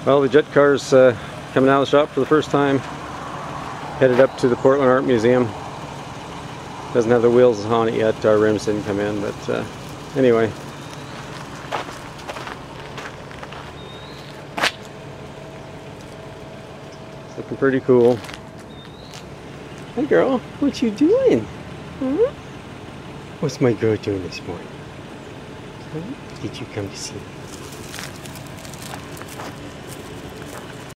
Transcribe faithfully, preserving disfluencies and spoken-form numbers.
Well, the jet car's uh, coming out of the shop for the first time. Headed up to the Portland Art Museum. Doesn't have the wheels on it yet. Our rims didn't come in, but uh, anyway. It's looking pretty cool. Hey girl, what you doing? Hmm? What's my girl doing this morning? Huh? Did you come to see me?